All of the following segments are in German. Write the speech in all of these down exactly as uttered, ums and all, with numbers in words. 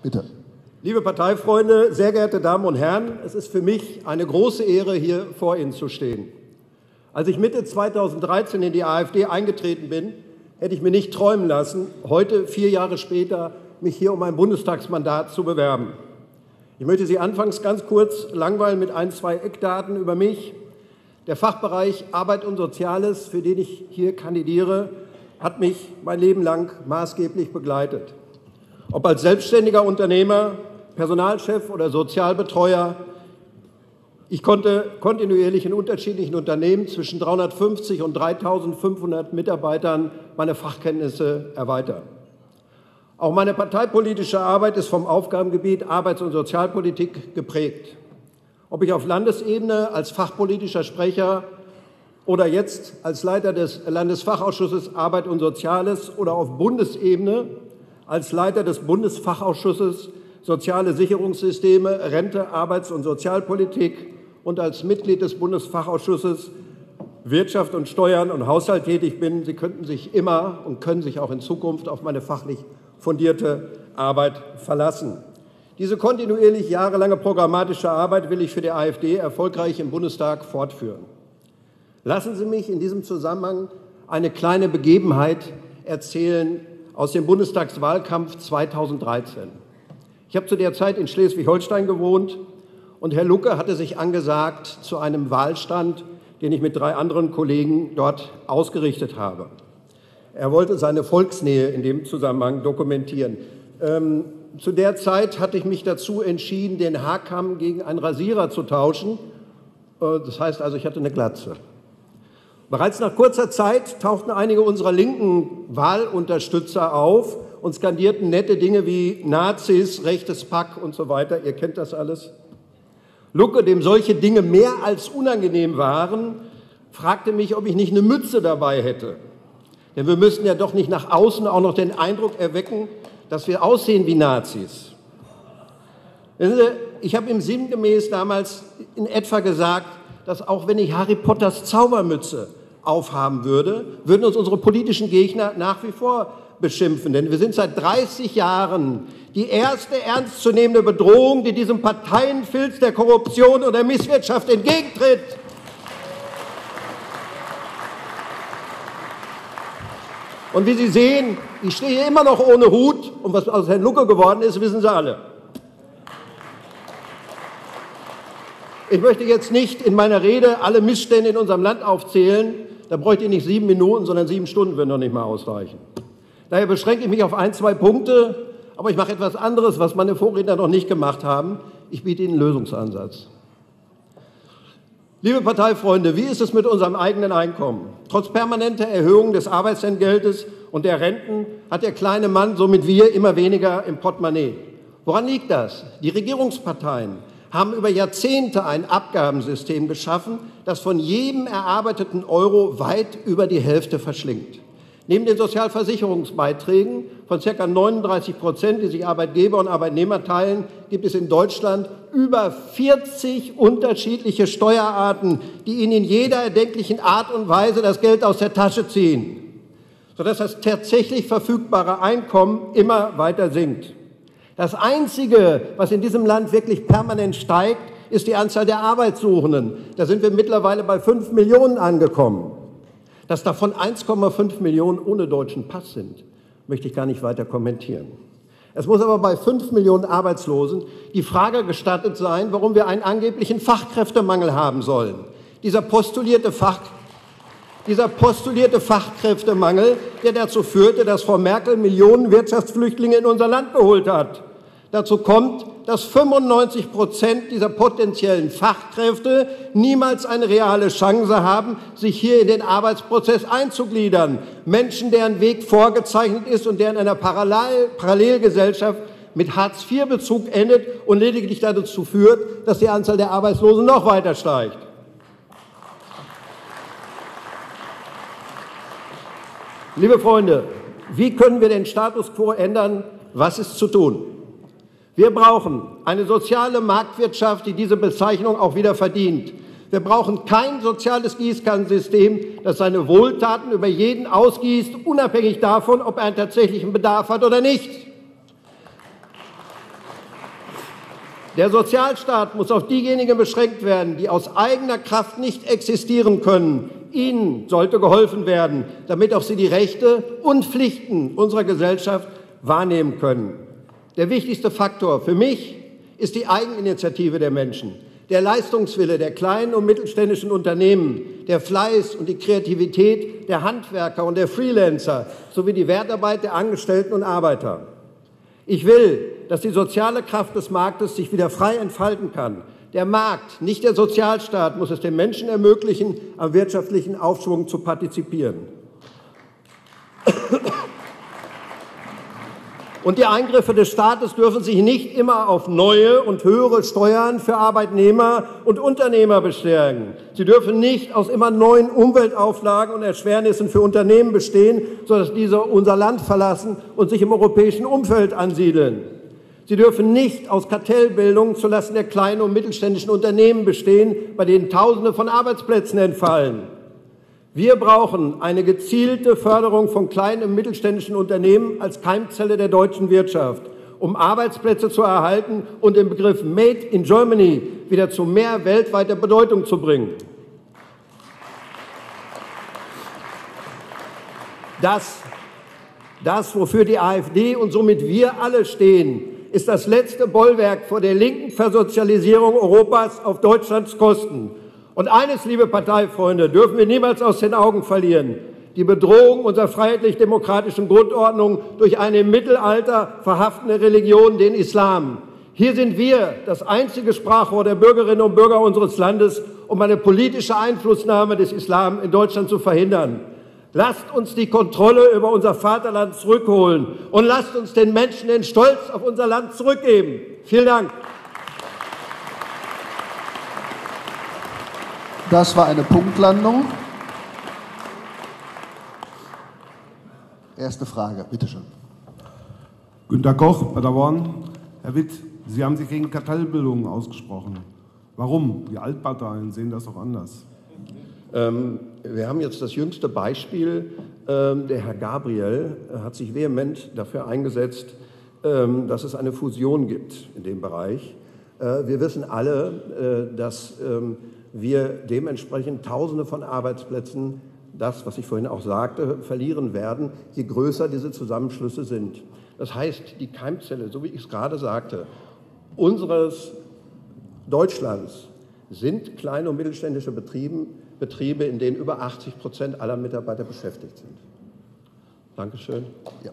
Bitte. Liebe Parteifreunde, sehr geehrte Damen und Herren, es ist für mich eine große Ehre, hier vor Ihnen zu stehen. Als ich Mitte zweitausenddreizehn in die AfD eingetreten bin, hätte ich mir nicht träumen lassen, heute, vier Jahre später, mich hier um ein Bundestagsmandat zu bewerben. Ich möchte Sie anfangs ganz kurz langweilen mit ein, zwei Eckdaten über mich. Der Fachbereich Arbeit und Soziales, für den ich hier kandidiere, hat mich mein Leben lang maßgeblich begleitet. Ob als selbstständiger Unternehmer, Personalchef oder Sozialbetreuer, ich konnte kontinuierlich in unterschiedlichen Unternehmen zwischen dreihundertfünfzig und dreitausendfünfhundert Mitarbeitern meine Fachkenntnisse erweitern. Auch meine parteipolitische Arbeit ist vom Aufgabengebiet Arbeits- und Sozialpolitik geprägt. Ob ich auf Landesebene als fachpolitischer Sprecher oder jetzt als Leiter des Landesfachausschusses Arbeit und Soziales oder auf Bundesebene als Leiter des Bundesfachausschusses Soziale Sicherungssysteme, Rente, Arbeits- und Sozialpolitik und als Mitglied des Bundesfachausschusses Wirtschaft und Steuern und Haushalt tätig bin. Sie könnten sich immer und können sich auch in Zukunft auf meine fachlich fundierte Arbeit verlassen. Diese kontinuierlich jahrelange programmatische Arbeit will ich für die AfD erfolgreich im Bundestag fortführen. Lassen Sie mich in diesem Zusammenhang eine kleine Begebenheit erzählen aus dem Bundestagswahlkampf zweitausenddreizehn. Ich habe zu der Zeit in Schleswig-Holstein gewohnt und Herr Lucke hatte sich angesagt zu einem Wahlstand, den ich mit drei anderen Kollegen dort ausgerichtet habe. Er wollte seine Volksnähe in dem Zusammenhang dokumentieren. Ähm, zu der Zeit hatte ich mich dazu entschieden, den Haarkamm gegen einen Rasierer zu tauschen. Äh, das heißt also, ich hatte eine Glatze. Bereits nach kurzer Zeit tauchten einige unserer linken Wahlunterstützer auf und skandierten nette Dinge wie Nazis, rechtes Pack und so weiter. Ihr kennt das alles. Lucke, dem solche Dinge mehr als unangenehm waren, fragte mich, ob ich nicht eine Mütze dabei hätte. Denn wir müssten ja doch nicht nach außen auch noch den Eindruck erwecken, dass wir aussehen wie Nazis. Ich habe ihm sinngemäß damals in etwa gesagt, dass auch wenn ich Harry Potters Zaubermütze aufhaben würde, würden uns unsere politischen Gegner nach wie vor beschimpfen. Denn wir sind seit dreißig Jahren die erste ernstzunehmende Bedrohung, die diesem Parteienfilz der Korruption und der Misswirtschaft entgegentritt. Und wie Sie sehen, ich stehe immer noch ohne Hut. Und was aus Herrn Lucke geworden ist, wissen Sie alle. Ich möchte jetzt nicht in meiner Rede alle Missstände in unserem Land aufzählen. Da bräuchte ich nicht sieben Minuten, sondern sieben Stunden würden noch nicht mal ausreichen. Daher beschränke ich mich auf ein, zwei Punkte. Aber ich mache etwas anderes, was meine Vorredner noch nicht gemacht haben. Ich biete Ihnen einen Lösungsansatz. Liebe Parteifreunde, wie ist es mit unserem eigenen Einkommen? Trotz permanenter Erhöhung des Arbeitsentgeltes und der Renten hat der kleine Mann, somit wir, immer weniger im Portemonnaie. Woran liegt das? Die Regierungsparteien haben über Jahrzehnte ein Abgabensystem geschaffen, das von jedem erarbeiteten Euro weit über die Hälfte verschlingt. Neben den Sozialversicherungsbeiträgen von ca. neununddreißig Prozent, die sich Arbeitgeber und Arbeitnehmer teilen, gibt es in Deutschland über vierzig unterschiedliche Steuerarten, die Ihnen in jeder erdenklichen Art und Weise das Geld aus der Tasche ziehen, sodass das tatsächlich verfügbare Einkommen immer weiter sinkt. Das Einzige, was in diesem Land wirklich permanent steigt, ist die Anzahl der Arbeitssuchenden. Da sind wir mittlerweile bei fünf Millionen angekommen. Dass davon eins Komma fünf Millionen ohne deutschen Pass sind, möchte ich gar nicht weiter kommentieren. Es muss aber bei fünf Millionen Arbeitslosen die Frage gestattet sein, warum wir einen angeblichen Fachkräftemangel haben sollen. Dieser postulierte, Fach, dieser postulierte Fachkräftemangel, der dazu führte, dass Frau Merkel Millionen Wirtschaftsflüchtlinge in unser Land geholt hat. Dazu kommt, dass fünfundneunzig Prozent dieser potenziellen Fachkräfte niemals eine reale Chance haben, sich hier in den Arbeitsprozess einzugliedern. Menschen, deren Weg vorgezeichnet ist und der in einer Parallel Parallelgesellschaft mit Hartz vier Bezug endet und lediglich dazu führt, dass die Anzahl der Arbeitslosen noch weiter steigt. Liebe Freunde, wie können wir den Status quo ändern? Was ist zu tun? Wir brauchen eine soziale Marktwirtschaft, die diese Bezeichnung auch wieder verdient. Wir brauchen kein soziales Gießkannensystem, das seine Wohltaten über jeden ausgießt, unabhängig davon, ob er einen tatsächlichen Bedarf hat oder nicht. Der Sozialstaat muss auf diejenigen beschränkt werden, die aus eigener Kraft nicht existieren können. Ihnen sollte geholfen werden, damit auch sie die Rechte und Pflichten unserer Gesellschaft wahrnehmen können. Der wichtigste Faktor für mich ist die Eigeninitiative der Menschen, der Leistungswille der kleinen und mittelständischen Unternehmen, der Fleiß und die Kreativität der Handwerker und der Freelancer sowie die Wertarbeit der Angestellten und Arbeiter. Ich will, dass die soziale Kraft des Marktes sich wieder frei entfalten kann. Der Markt, nicht der Sozialstaat, muss es den Menschen ermöglichen, am wirtschaftlichen Aufschwung zu partizipieren. Und die Eingriffe des Staates dürfen sich nicht immer auf neue und höhere Steuern für Arbeitnehmer und Unternehmer beschränken. Sie dürfen nicht aus immer neuen Umweltauflagen und Erschwernissen für Unternehmen bestehen, sodass diese unser Land verlassen und sich im europäischen Umfeld ansiedeln. Sie dürfen nicht aus Kartellbildungen zulasten der kleinen und mittelständischen Unternehmen bestehen, bei denen Tausende von Arbeitsplätzen entfallen. Wir brauchen eine gezielte Förderung von kleinen und mittelständischen Unternehmen als Keimzelle der deutschen Wirtschaft, um Arbeitsplätze zu erhalten und den Begriff Made in Germany wieder zu mehr weltweiter Bedeutung zu bringen. Das, das, wofür die AfD und somit wir alle stehen, ist das letzte Bollwerk vor der linken Versozialisierung Europas auf Deutschlands Kosten. Und eines, liebe Parteifreunde, dürfen wir niemals aus den Augen verlieren: die Bedrohung unserer freiheitlich-demokratischen Grundordnung durch eine im Mittelalter verhaftende Religion, den Islam. Hier sind wir das einzige Sprachrohr der Bürgerinnen und Bürger unseres Landes, um eine politische Einflussnahme des Islam in Deutschland zu verhindern. Lasst uns die Kontrolle über unser Vaterland zurückholen und lasst uns den Menschen den Stolz auf unser Land zurückgeben. Vielen Dank. Das war eine Punktlandung. Erste Frage, bitteschön. Günter Koch, Paderborn. Herr Witt, Sie haben sich gegen Kartellbildung ausgesprochen. Warum? Die Altparteien sehen das doch anders. Ähm, wir haben jetzt das jüngste Beispiel. Ähm, der Herr Gabriel hat sich vehement dafür eingesetzt, ähm, dass es eine Fusion gibt in dem Bereich. Äh, wir wissen alle, äh, dass ähm, wir dementsprechend Tausende von Arbeitsplätzen, das, was ich vorhin auch sagte, verlieren werden, je größer diese Zusammenschlüsse sind. Das heißt, die Keimzelle, so wie ich es gerade sagte, unseres Deutschlands sind kleine und mittelständische Betriebe, Betriebe, in denen über achtzig Prozent aller Mitarbeiter beschäftigt sind. Dankeschön. Ja.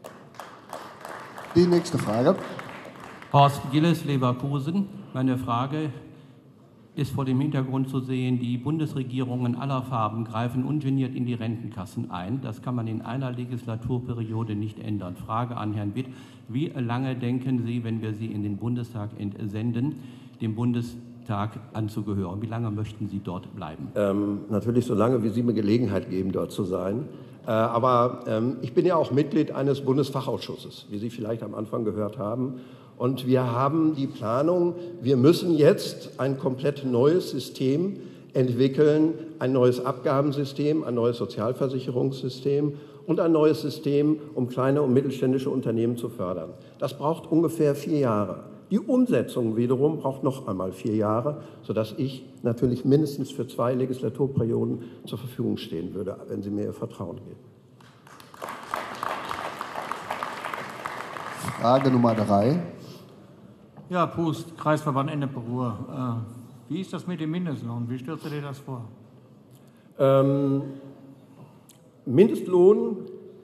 Die nächste Frage. Horst Gilles, Leverkusen. Meine Frage ist vor dem Hintergrund zu sehen, die Bundesregierungen aller Farben greifen ungeniert in die Rentenkassen ein. Das kann man in einer Legislaturperiode nicht ändern. Frage an Herrn Witt: Wie lange denken Sie, wenn wir Sie in den Bundestag entsenden, dem Bundestag anzugehören? Wie lange möchten Sie dort bleiben? Ähm, natürlich so lange, wie Sie mir Gelegenheit geben, dort zu sein. Äh, aber ähm, ich bin ja auch Mitglied eines Bundesfachausschusses, wie Sie vielleicht am Anfang gehört haben. Und wir haben die Planung, wir müssen jetzt ein komplett neues System entwickeln, ein neues Abgabensystem, ein neues Sozialversicherungssystem und ein neues System, um kleine und mittelständische Unternehmen zu fördern. Das braucht ungefähr vier Jahre. Die Umsetzung wiederum braucht noch einmal vier Jahre, sodass ich natürlich mindestens für zwei Legislaturperioden zur Verfügung stehen würde, wenn Sie mir Ihr Vertrauen geben. Frage Nummer drei. Ja, Pust, Kreisverband Ennepe-Ruhr. Äh, wie ist das mit dem Mindestlohn? Wie stellst du dir das vor? Ähm, Mindestlohn,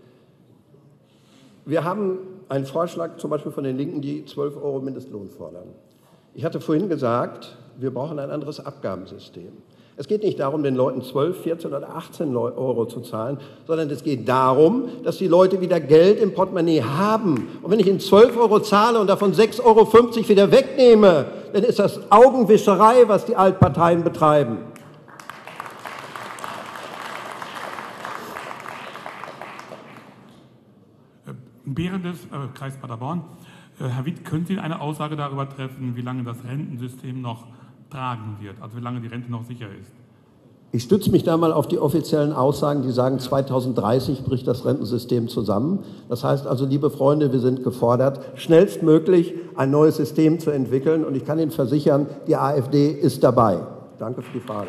wir haben einen Vorschlag zum Beispiel von den Linken, die zwölf Euro Mindestlohn fordern. Ich hatte vorhin gesagt, wir brauchen ein anderes Abgabensystem. Es geht nicht darum, den Leuten zwölf, vierzehn oder achtzehn Euro zu zahlen, sondern es geht darum, dass die Leute wieder Geld im Portemonnaie haben. Und wenn ich ihnen zwölf Euro zahle und davon sechs Euro fünfzig wieder wegnehme, dann ist das Augenwischerei, was die Altparteien betreiben. Behrendes, äh, Kreis Paderborn. Äh, Herr Witt, können Sie eine Aussage darüber treffen, wie lange das Rentensystem noch tragen wird, also wie lange die Rente noch sicher ist? Ich stütze mich da mal auf die offiziellen Aussagen, die sagen, zweitausenddreißig bricht das Rentensystem zusammen. Das heißt also, liebe Freunde, wir sind gefordert, schnellstmöglich ein neues System zu entwickeln. Und ich kann Ihnen versichern, die AfD ist dabei. Danke für die Frage.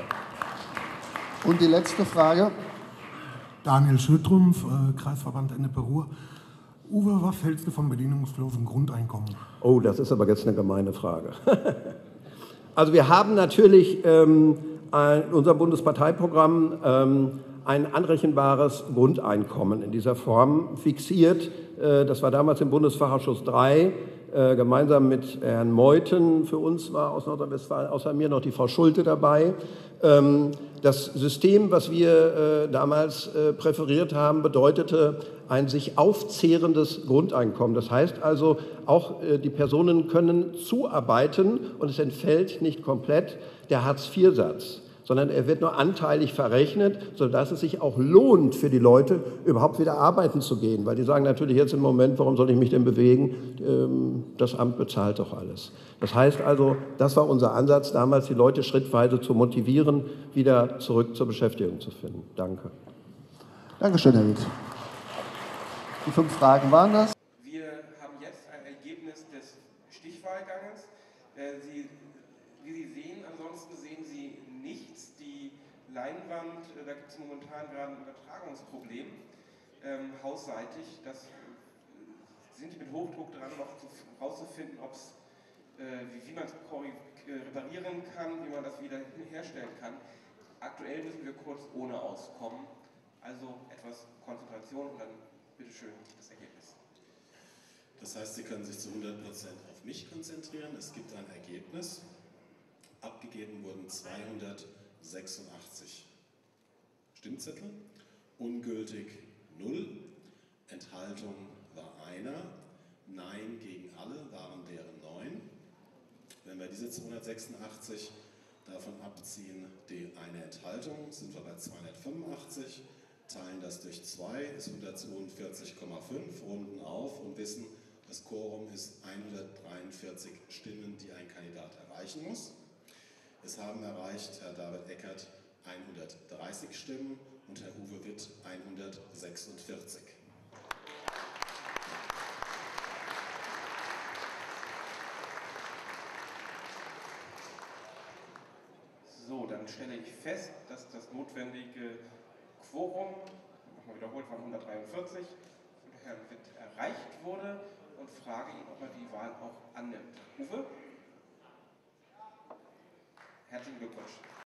Und die letzte Frage. Daniel Schüttrumpf, äh, Kreisverband Ennepe-Ruhr. Uwe, was hältst du vom bedingungslosen Grundeinkommen? Oh, das ist aber jetzt eine gemeine Frage. Also wir haben natürlich ähm, in unserem Bundesparteiprogramm ähm, ein anrechenbares Grundeinkommen in dieser Form fixiert. Äh, das war damals im Bundesfachausschuss drei, äh, gemeinsam mit Herrn Meuthen. Für uns war aus Nordrhein-Westfalen außer mir noch die Frau Schulte dabei. Ähm, das System, was wir äh, damals äh, präferiert haben, bedeutete ein sich aufzehrendes Grundeinkommen. Das heißt also, auch äh, die Personen können zuarbeiten und es entfällt nicht komplett der Hartz vier Satz, sondern er wird nur anteilig verrechnet, sodass es sich auch lohnt für die Leute, überhaupt wieder arbeiten zu gehen. Weil die sagen natürlich jetzt im Moment, warum soll ich mich denn bewegen? Ähm, das Amt bezahlt doch alles. Das heißt also, das war unser Ansatz damals, die Leute schrittweise zu motivieren, wieder zurück zur Beschäftigung zu finden. Danke. Dankeschön, Herr Witt. Die fünf Fragen waren das. Wir haben jetzt ein Ergebnis des Stichwahlganges. Sie, wie Sie sehen, ansonsten sehen Sie nichts. Die Leinwand, da gibt es momentan gerade ein Übertragungsproblem ähm, hausseitig. Das sind die mit Hochdruck dran, noch herauszufinden, ob's, äh, wie, wie man es reparieren kann, wie man das wieder herstellen kann. Aktuell müssen wir kurz ohne auskommen. Also etwas Konzentration und dann bitteschön das Ergebnis. Das heißt, Sie können sich zu hundert Prozent auf mich konzentrieren. Es gibt ein Ergebnis. Abgegeben wurden zweihundertsechsundachtzig Stimmzettel, ungültig null, Enthaltung war einer, Nein gegen alle waren deren neun. Wenn wir diese zweihundertsechsundachtzig davon abziehen, die eine Enthaltung, sind wir bei zweihundertfünfundachtzig. Teilen das durch zwei, ist hundertzweiundvierzig Komma fünf, runden auf und wissen, das Quorum ist hundertdreiundvierzig Stimmen, die ein Kandidat erreichen muss. Es haben erreicht Herr David Eckert hundertdreißig Stimmen und Herr Uwe Witt hundertsechsundvierzig. So, dann stelle ich fest, dass das notwendige Quorum, nochmal wiederholt, von hundertdreiundvierzig von Herrn Witt erreicht wurde und frage ihn, ob er die Wahl auch annimmt. Uwe? Herzlichen Glückwunsch.